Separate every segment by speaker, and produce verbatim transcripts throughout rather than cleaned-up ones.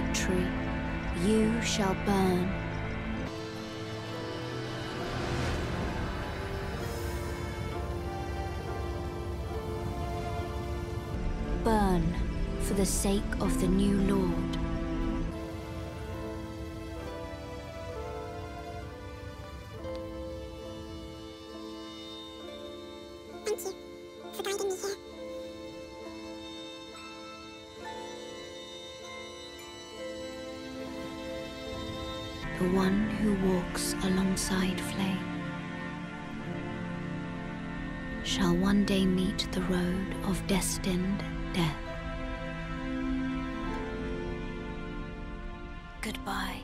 Speaker 1: victory, you shall burn. Burn for the sake of the new Lord.
Speaker 2: Thank you for guiding me here.
Speaker 1: The one who walks alongside flame shall one day meet the road of destined death. Goodbye.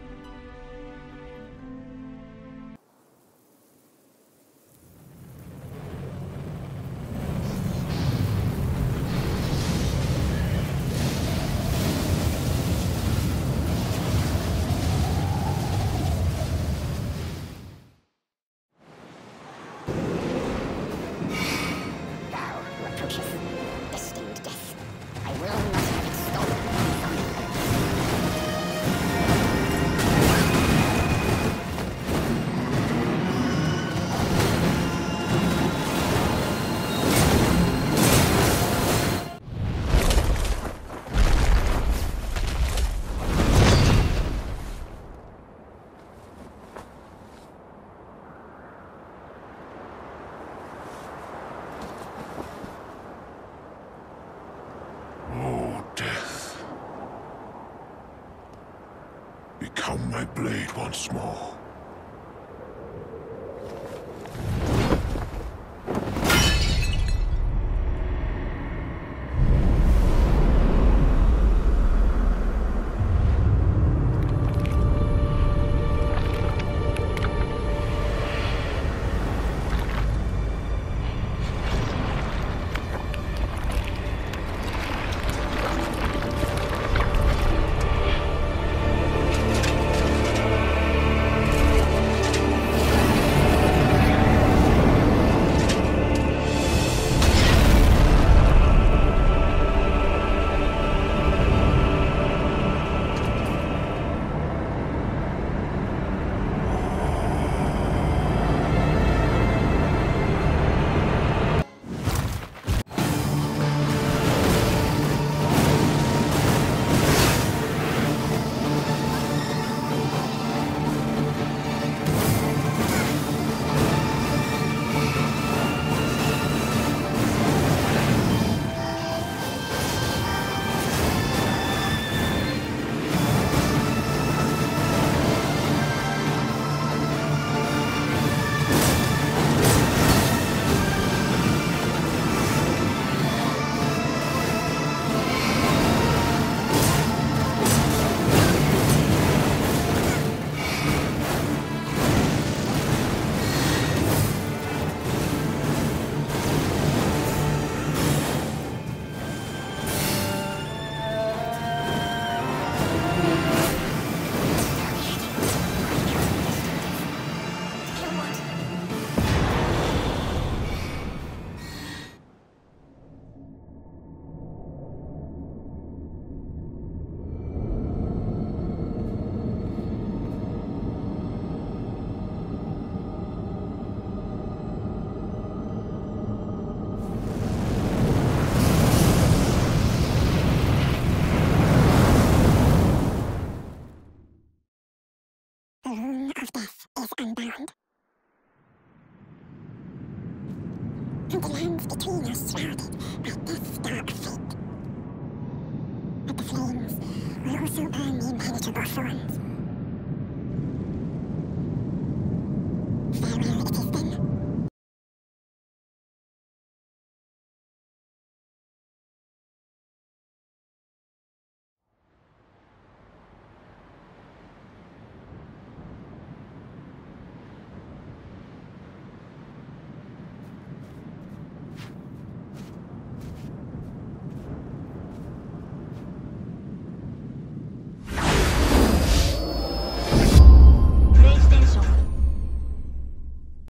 Speaker 2: Destined death. I will not have it stolen from me.
Speaker 3: Become my blade once more. The rune of death is unbound. And the lands between us shrouded by death's dark fate. But the flames will also burn the impenetrable thorns. Farewell.